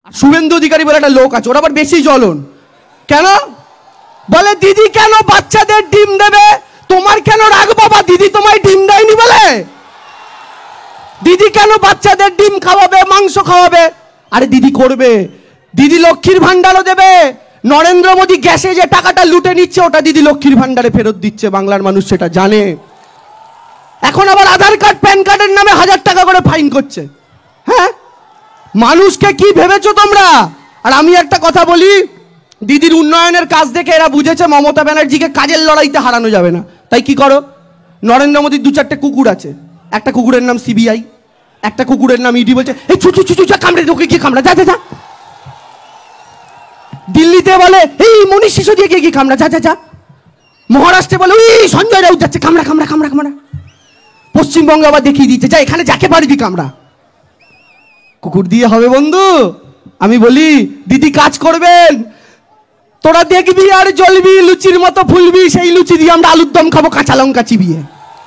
শুভেন্দু অধিকারী বলে একটা লোক আছে, ওরা আবার বেশি জ্বলন কেন বলে, দিদি কেন বাচ্চাদের ডিম দেবে, তোমার কেন রাগ বাবা, দিদি তোমায় ডিম দেয়নি বলে, দিদি কেন বাচ্চাদের ডিম খাওয়াবে, মাংস খাওয়াবে। আরে দিদি করবে, দিদি লক্ষ্মীর ভান্ডারও দেবে, নরেন্দ্র মোদী গ্যাসে যে টাকাটা লুটে নিচ্ছে ওটা দিদি লক্ষ্মীর ভান্ডারে ফেরত দিচ্ছে, বাংলার মানুষ সেটা জানে। এখন আবার আধার কার্ড প্যান কার্ডের নামে 1000 টাকা করে ফাইন করছে। হ্যাঁ, মানুষকে কি ভেবেছো তোমরা? আর আমি একটা কথা বলি, দিদির উন্নয়নের কাজ দেখে এরা বুঝেছে মমতা ব্যানার্জিকে কাজের লড়াইতে হারানো যাবে না। তাই কি করো, নরেন্দ্র মোদীর 2-4টে কুকুর আছে, একটা কুকুরের নাম সিবিআই, একটা কুকুরের নাম ইডি, বলছে এই ছুচু ছুচু কামড়ে, তোকে কি কামড়া, যা যা যা। দিল্লিতে বলে এই মনীষ সিসোদিয়া কি কামড়া, যা যা যা। মহারাষ্ট্রে বলে ওই সঞ্জয় রাউত যাচ্ছে, কামড়া কামড়া কামড়া কামড়া। পশ্চিমবঙ্গে আবার দেখিয়ে দিচ্ছে, যা এখানে যাকে পারবি কামড়া। কুকুর দিয়ে হবে বন্ধু? আমি বলি দিদি কাজ করবেন, তোরা দেখবি আর জ্বলবি, লুচির মতো ফুলবি, সেই লুচি দিয়ে আমরা আলুর দম খাবো কাঁচা লঙ্কা চিবিয়ে।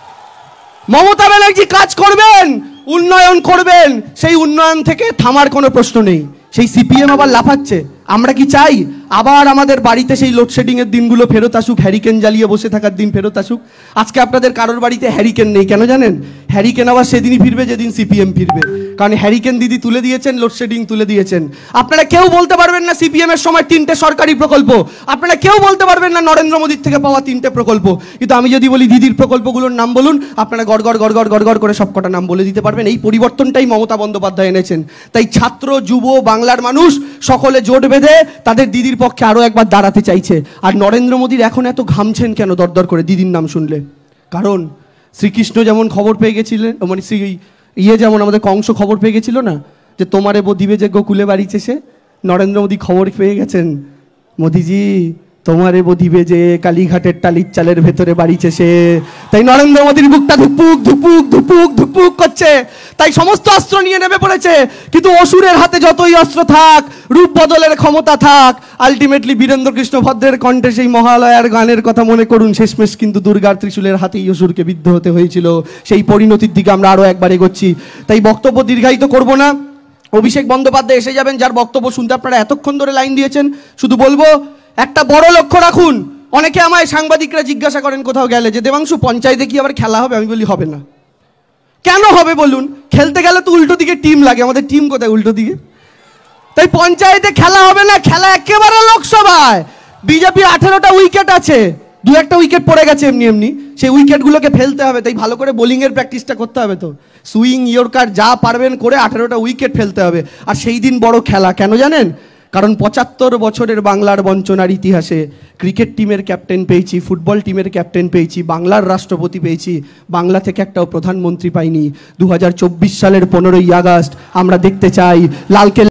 মমতা ব্যানার্জি কাজ করবেন, উন্নয়ন করবেন, সেই উন্নয়ন থেকে থামার কোনো প্রশ্ন নেই। সেই সিপিএম আবার লাফাচ্ছে। আমরা কি চাই আবার আমাদের বাড়িতে সেই লোডশেডিং এর দিনগুলো ফেরত আসুক, হ্যারিকেন জ্বালিয়ে বসে থাকার দিন ফেরত আসুক? আজকে আপনাদের কারোর বাড়িতে হ্যারিকেন নেই, কেন জানেন? হ্যারিকেন আবার সেদিনই ফিরবে যেদিন সিপিএম ফিরবে, কারণ হ্যারিকেন দিদি তুলে দিয়েছেন, লোডশেডিং তুলে দিয়েছেন। আপনারা কেউ বলতে পারবেন না সিপিএম এর সময় 3টে সরকারি প্রকল্প, আপনারা কেউ বলতে পারবেন না নরেন্দ্র মোদীর থেকে পাওয়া 3টে প্রকল্প। কিন্তু আমি যদি বলি দিদির প্রকল্পগুলোর নাম বলুন, আপনারা গড়গড় গড়গড় গড়গড় করে সবকটা নাম বলে দিতে পারবেন। এই পরিবর্তনটাই মমতা বন্দ্যোপাধ্যায় এনেছেন। তাই ছাত্র, যুব, বাংলার মানুষ সকলে জোট বেঁধে তাদের দিদির পক্ষে আরো একবার দাঁড়াতে চাইছে। আর নরেন্দ্র মোদীর এখন এত ঘামছেন কেন দরদর করে দিদির নাম শুনলে? কারণ শ্রীকৃষ্ণ যেমন খবর পেয়ে গেছিলেন, মানে যেমন আমাদের কংস খবর পেয়ে গেছিল না যে তোমারে বদিবে যে গোকুলে বাড়িছে সে, নরেন্দ্র মোদী খবর পেয়ে গেছেন, মোদিজি তোমারে বদিবে যে কালীঘাটের টালির চালের ভেতরে বাড়িছে সে। তাই নরেন্দ্র মোদীর বুকটা ধুপুক ধুপুক ধুপুক ধুপুক করছে, তাই সমস্ত অস্ত্র নিয়ে নেমে পড়েছে। কিন্তু অসুরের হাতে যতই অস্ত্র থাক, রূপ বদলের ক্ষমতা থাক, আলটিমেটলি বীরেন্দ্র কৃষ্ণ ভদ্রের কণ্ঠে সেই মহালয়ার গানের কথা মনে করুন, শেষমেশ কিন্তু দুর্গার ত্রিশূলের হাতেই অসুরকে বিদ্ধ হতে হয়েছিল। সেই পরিণতির দিকে আমরা আরো একবার এগোচ্ছি। তাই বক্তব্য দীর্ঘায়িত করব না, অভিষেক বন্দ্যোপাধ্যায় এসে যাবেন, যার বক্তব্য শুনতে আপনারা এতক্ষণ ধরে লাইন দিয়েছেন। শুধু বলবো একটা বড় লক্ষ্য রাখুন। অনেকে আমায় সাংবাদিকরা জিজ্ঞাসা করেন কোথাও গেলে যে দেবাংশু পঞ্চায়েতে কি আবার খেলা হবে? আমি বলি হবে না। কেন হবে বলুন? খেলতে গেলে তো উল্টো দিকে টিম লাগে, আমাদের টিম কোথায়? উল্টো দিকে। তাই পঞ্চায়েতে খেলা হবে না, খেলা একেবারে লোকসভায়। বিজেপি 18টা উইকেট আছে, 2-1টা উইকেট পড়ে গেছে এমনি এমনি, সেই উইকেটগুলোকে ফেলতে হবে। তাই ভালো করে বোলিংয়ের প্র্যাকটিসটা করতে হবে, তো সুইং ইয়র্কার যা পারবেন করে 18টা উইকেট ফেলতে হবে। আর সেই দিন বড় খেলা কেন জানেন? কারণ 75 বছরের বাংলার বঞ্চনার ইতিহাসে ক্রিকেট টিমের ক্যাপ্টেন পেয়েছি, ফুটবল টিমের ক্যাপ্টেন পেয়েছি, বাংলার রাষ্ট্রপতি পেয়েছি, বাংলা থেকে একটাও প্রধানমন্ত্রী পাইনি। 2024 সালের 15ই আগস্ট আমরা দেখতে চাই লালকেল্লা